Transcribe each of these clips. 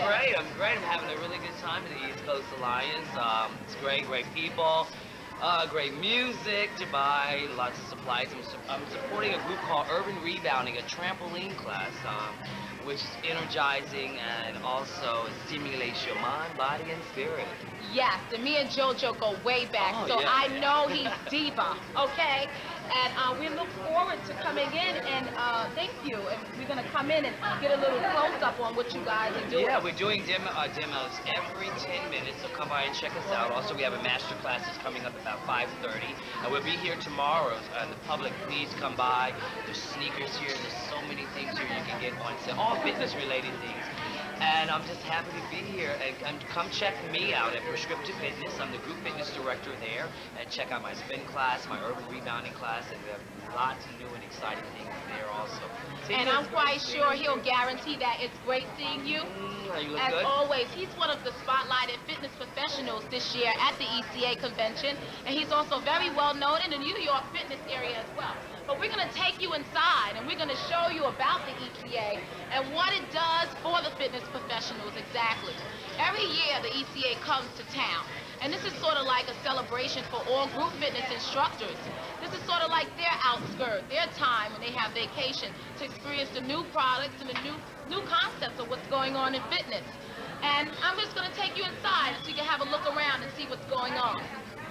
great. I'm great. I'm having a really good time at the East Coast Alliance. It's great people, great music to buy, lots of supplies. I'm supporting a group called Urban Rebounding, a trampoline class, which is energizing and also stimulates your mind, body, and spirit. Yes, and me and JoJo go way back, so yeah. I know he's diva, okay? And we look forward to coming in and thank you. And we're gonna come in and get a little close up on what you guys are doing. Yeah, we're doing demos every 10 minutes, so come by and check us out. Also, we have a master class that's coming up about 5:30, and we'll be here tomorrow. And the public, please come by. There's sneakers here. There's so many things here you can get on sale, all fitness-related things. And I'm just happy to be here. And come check me out at Prescriptive Fitness. I'm the group fitness director there. And check out my spin class, my urban rebounding class, and we have lots of new and exciting things there also. And I'm quite sure he'll guarantee that it's great seeing you. You look As good. always, he's one of the spotlighted fitness professionals this year at the ECA convention, and he's also very well known in the New York fitness area as well. But we're going to take you inside, and we're going to show you about the ECA and what it does for the fitness professionals exactly. Every year, the ECA comes to town, and this is sort of like a celebration for all group fitness instructors. This is sort of like their outskirt, their time when they have vacation to experience the new products and the new concepts of what's going on in fitness. And I'm just going to take you inside so you can have a look around and see what's going on.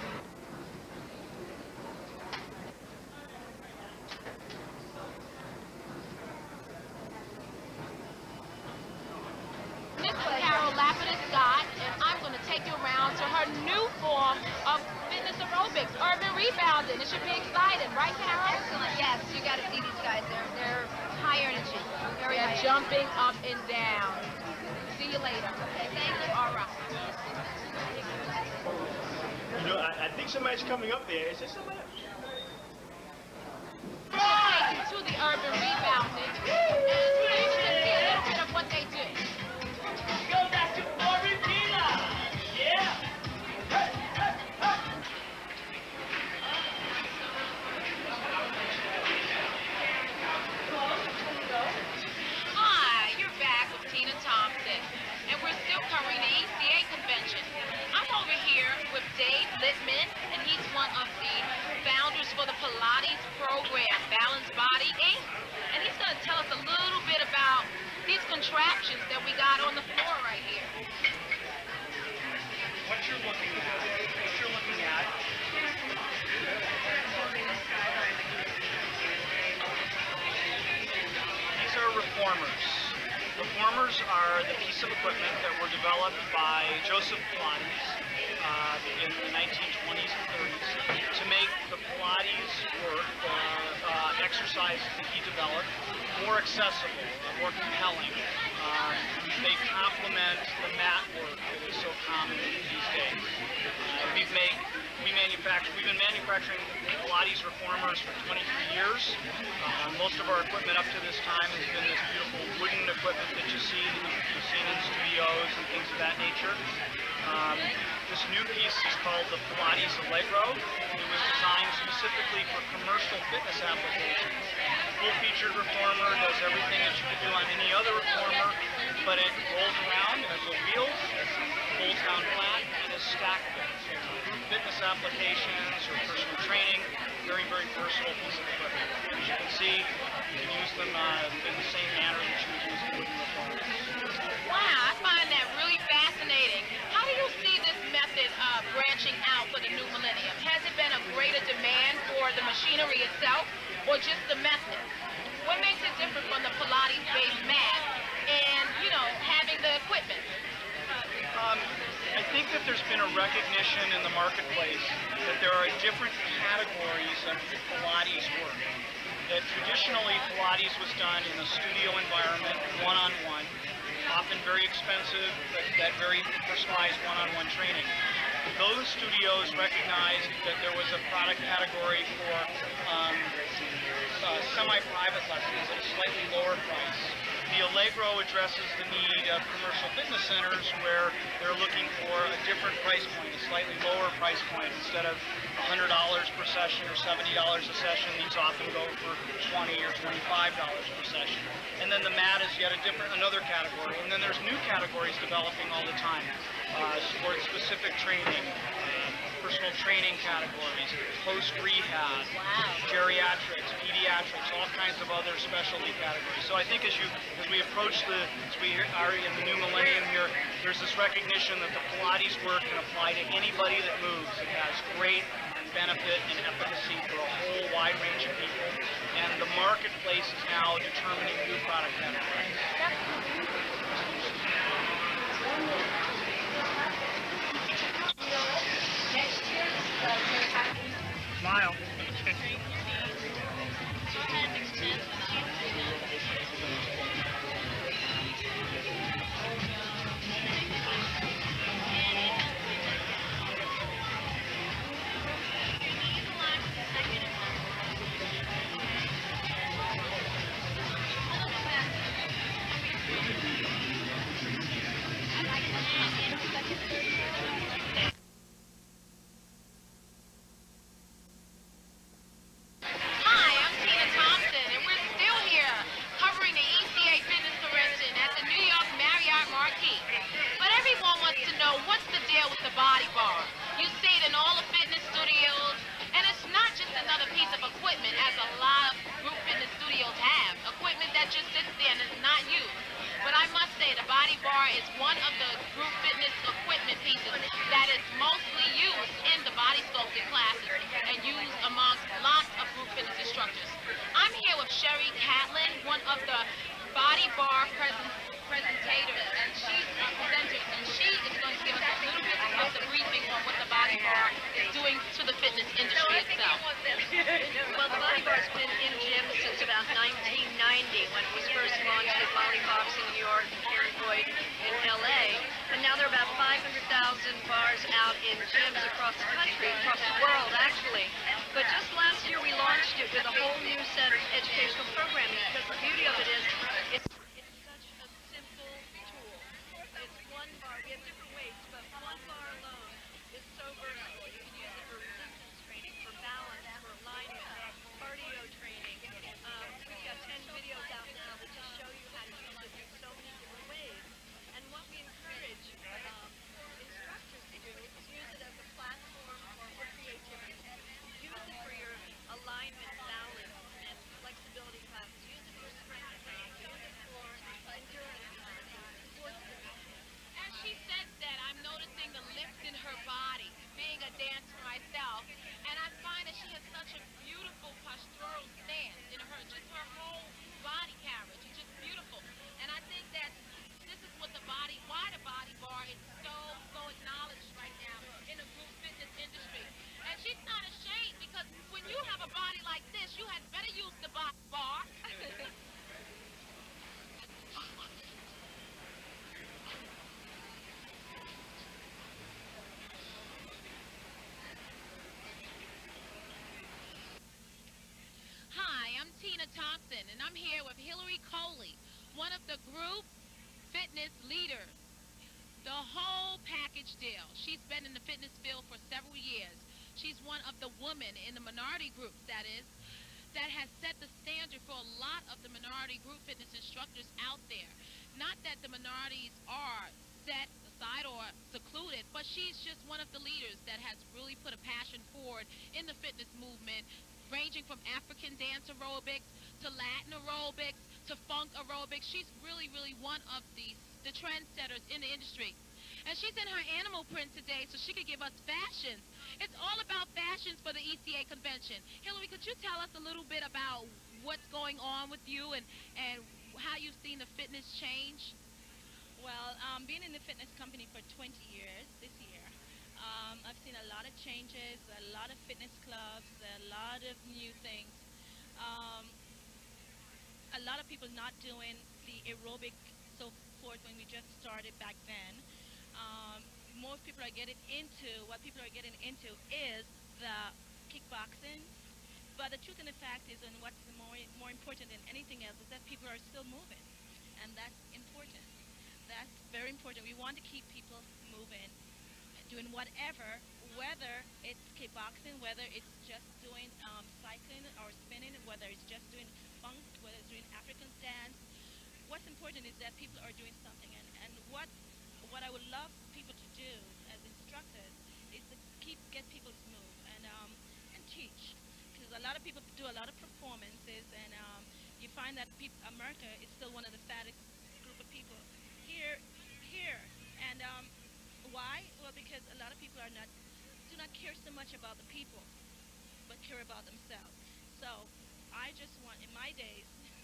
This is Carol Lapidus-Scott, and I'm going to take you around to her new form of fitness aerobics, urban rebounding. It should be exciting, right, Carol? Excellent. Yes, you got to see these guys. They're high energy. Very high jumping up and down. See you later. Okay, thank you. All right. You know, I think somebody's coming up there. Is there somebody? Take you to the urban rebounding, and you can see a little bit of what they do. Go back to Argentina! Yeah! Hey, hey, hey. Hi, you're back with Tina Thompson, and we're still covering the ECA convention. I'm over here with Dave Littman, and he's one of the founders for the Pilates program, Balanced Body Inc. And he's going to tell us a little bit about these contraptions that we got on the floor right here. What you're looking at, these are reformers. Reformers are the piece of equipment that were developed by Joseph Pilates in the 1920s and 30s to make the Pilates work, exercises that he developed, more accessible, more compelling. They complement the mat work that is so common these days. We've been manufacturing Pilates reformers for 23 years. Most of our equipment up to this time has been this beautiful wooden equipment that you see that you've seen in studios and things of that nature. This new piece is called the Pilates Allegro. It was designed specifically for commercial fitness applications. Full-featured reformer does everything that you could do on any other reformer, but it rolls around as a wheels, folds down flat, and is stackable. Group fitness applications or personal training, very, very versatile piece of equipment. As you can see, you can use them in the same manner that you would use the wooden reformers. Wow, I find that really fascinating. How do you see this method branching out for the new millennium? Has it been a greater demand for the machinery itself or just the method? What makes it different from the Pilates-based mat and, you know, having the equipment? I think that there's been a recognition in the marketplace that there are different categories of Pilates work. That traditionally Pilates was done in a studio environment, one-on-one, often very expensive, but that very personalized one-on-one training. Those studios recognized that there was a product category for semi-private lessons at a slightly lower price. The Allegro addresses the need of commercial fitness centers where they're looking for a different price point, a slightly lower price point. Instead of $100 per session or $70 a session, these often go for $20 or $25 per session. And then the mat is yet another category. And then there's new categories developing all the time. Sport-specific training, personal training categories, post-rehab, geriatrics, pediatrics, all kinds of other specialty categories. So I think as we approach as we are in the new millennium here, there's this recognition that the Pilates work can apply to anybody that moves. It has great benefit and efficacy for a whole wide range of people, and the marketplace is now determining new product categories. Smile. Hi, I'm Tina Thompson, and we're still here covering the ECA Fitness Convention at the New York Marriott Marquis. But everyone wants to know what's the deal with the body bar. You see it in all the fitness studios, and it's not just another piece of equipment as a lot of group fitness studios have. Equipment that just sits there and is not used. But I must say the body bar is one of the group fitness equipment pieces that is mostly used in the body sculpting classes and used amongst lots of group fitness instructors. I'm here with Sherry Catlin, one of the body bar presentators, and she's a presenter, and she is going to give us a little bit of the briefing on what the body bar is doing to the fitness industry itself. Well, the body bar's been in gyms since about 1990 when it was first launched at Molly Fox in New York and Karen Boyd in LA. And now there are about 500,000 bars out in gyms across the country, across the world actually. But just last year we launched it with a whole new set of educational programming because the beauty of it is it's such a simple tool. It's one bar. We have different weights, but one bar alone is so versatile. You can use it for resistance training, for balance, for alignment, cardio training. We've got 10 videos out now that just show you how to use it in so many different ways. And what we encourage instructors to do is use it as a platform for creativity. Use it for your alignment, balance, and flexibility classes. Use it for strength training. Use it for endurance classes, sports development. As she says that, I'm noticing the lift in her body, being a dancer myself, and I find that she has such a beautiful postural stance in her, just her whole body carriage is just beautiful. And I think that this is what why the body bar is so acknowledged right now in the group fitness industry. And she's not ashamed because when you have a body like this, you had better use the bar. Hi, I'm Tina Thompson, and I'm here with Kahlie, one of the group fitness leaders. The whole package deal. She's been in the fitness field for several years. She's one of the women in the minority groups, that has set the standard for a lot of the minority group fitness instructors out there. Not that the minorities are set aside or secluded, but she's just one of the leaders that has really put a passion forward in the fitness movement, ranging from African dance aerobics to Latin aerobics to funk aerobics. She's really one of the trendsetters in the industry. And she's in her animal print today so she could give us fashions. It's all about fashions for the ECA convention. Hillary, could you tell us a little bit about what's going on with you and how you've seen the fitness change? Well, being in the fitness company for 20 years this year, I've seen a lot of changes, a lot of fitness clubs, a lot of new things. A lot of people not doing the aerobic so forth when we just started back then. Most people are getting into, what people are getting into is the kickboxing. But the truth and the fact is, and what's more important than anything else, is that people are still moving. and that's important. That's very important. We want to keep people moving, doing whatever, whether it's kickboxing, whether it's just doing cycling or spinning, whether it's just doing funk, whether it's doing African dance. What's important is that people are doing something, and what I would love people to do as instructors is to get people to move and teach, because a lot of people do a lot of performances, and you find that America is still one of the fattest group of people here, and why? Well, because a lot of people do not care so much about the people, but care about themselves. So I just want, in my days,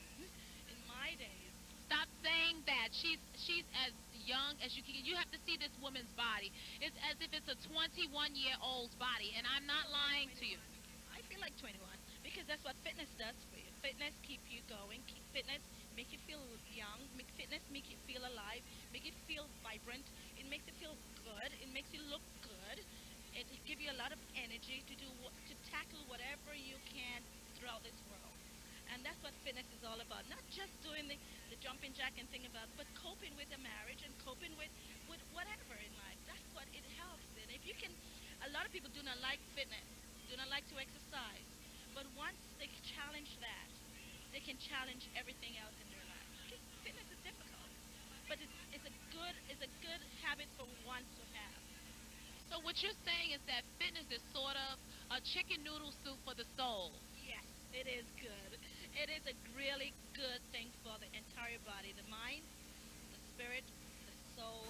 in my days. Stop saying that. She's as young as you can. You have to see this woman's body. It's as if it's a 21-year-old's body, and I'm not lying to you. I feel like 21 because that's what fitness does for you. Fitness keep you going. Fitness make you feel young. Fitness make you feel alive. Make you feel vibrant. It makes you feel good. It makes you look good. It gives you a lot of energy to tackle whatever you can throughout this world. And that's what fitness is all about. Not just doing the jumping jack and thing about, but coping with a marriage and coping with whatever in life. That's what it helps in. If you can, a lot of people do not like fitness, do not like to exercise. But once they challenge that, they can challenge everything else in their life. Because fitness is difficult, but it's a good habit for one to have. So what you're saying is that fitness is sort of a chicken noodle soup for the soul. Yes, it is good. It is a really good thing for the entire body, the mind, the spirit, the soul.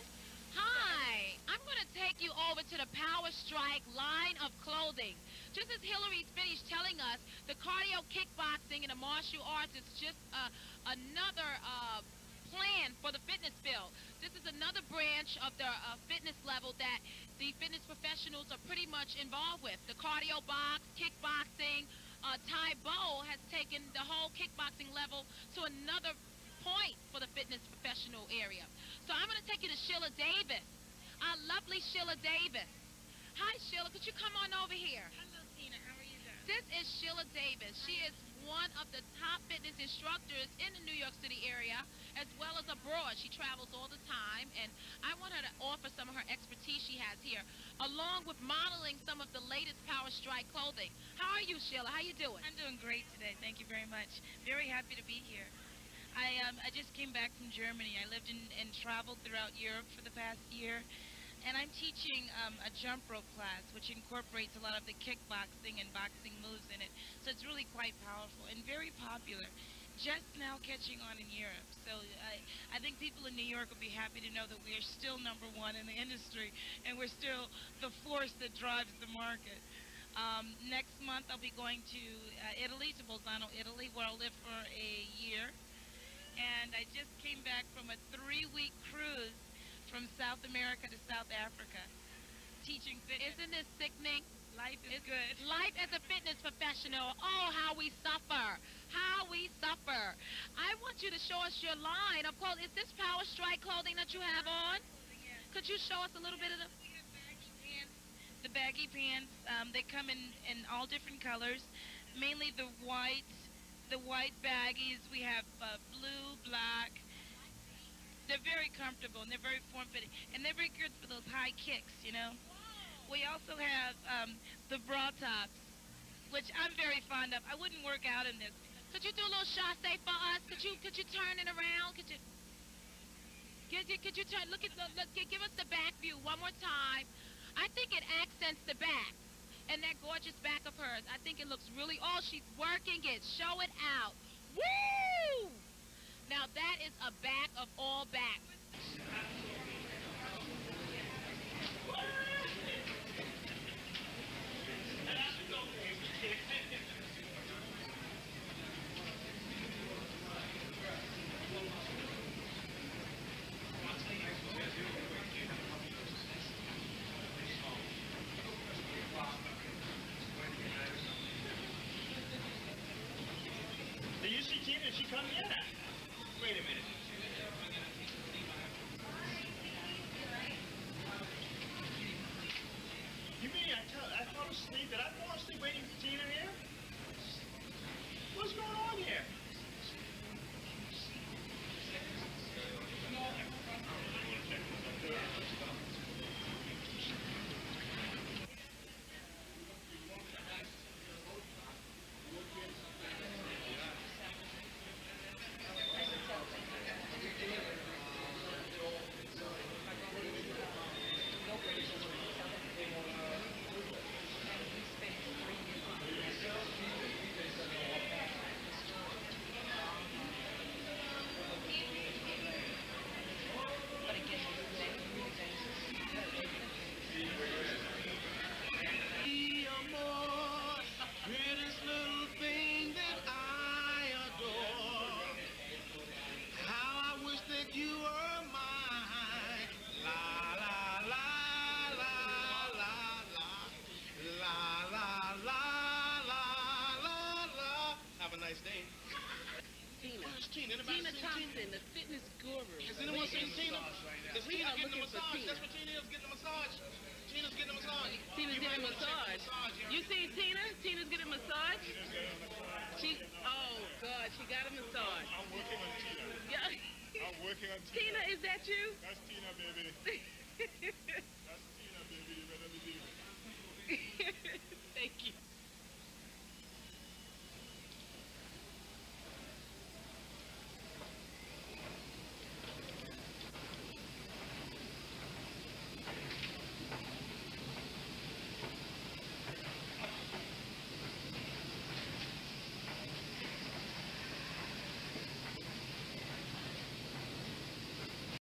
Hi, I'm going to take you over to the Power Strike line of clothing. Just as Hillary's finished telling us, the cardio kickboxing and the martial arts is just another plan for the fitness field. This is another branch of the fitness level that the fitness professionals are pretty much involved with. The cardio box, kickboxing, Ty Bo has taken the whole kickboxing level to another point for the fitness professional area. So I'm going to take you to Sheila Davis, our lovely Sheila Davis. Hi, Sheila. Could you come on over here? Hello, Tina. How are you doing? This is Sheila Davis. She is one of the top fitness instructors in the New York City area, as well as abroad. She travels all the time, and I want her to offer some of her expertise she has here, along with modeling some of the latest Power Strike clothing. How are you, Sheila? How you doing? I'm doing great today. Thank you very much. Very happy to be here. I just came back from Germany. I lived and traveled throughout Europe for the past year, and I'm teaching a jump rope class, which incorporates a lot of the kickboxing and boxing moves in it. So it's really quite powerful and very popular. Just now catching on in Europe. So I think people in New York will be happy to know that we are still #1 in the industry, and we're still the force that drives the market. Next month I'll be going to Italy, to Bolzano, Italy, where I'll live for a year. And I just came back from a 3-week cruise from South America to South Africa, teaching fitness. Isn't this sickening? Life is good. Life as a fitness professional. Oh, how we suffer. How we suffer. I want you to show us your line of clothing. Is this Power Strike clothing that you have on? Could you show us a little bit of the... The baggy pants, they come in all different colors, mainly the white baggies. We have blue, black. They're very comfortable and they're very form-fitting, and they're very good for those high kicks, you know. We also have the bra tops, which I'm very fond of. I wouldn't work out in this. Could you do a little chasse for us? Could you turn it around? Could you turn? Give us the back view one more time. I think it accents the back, and that gorgeous back of hers. I think it looks really. Oh, she's working it. Show it out. Woo! Now that is a back of all backs. Did you see Tina? Did she come yet? Wait a minute. Tina? Anybody Tina seen Thompson, the fitness guru. Has anyone seen Tina? Is We Tina are getting a looking for massage? Tina. That's what Tina is, getting a massage. Tina's getting a massage. Tina's You getting a might wanna check the massage. yeah. You seen Tina? Tina's getting a massage? Oh, God, she got a massage. I'm working on Tina. Yeah. I'm working on Tina. Tina, is that you? That's Tina, baby. That's Tina, baby. You better believe it. Thank you.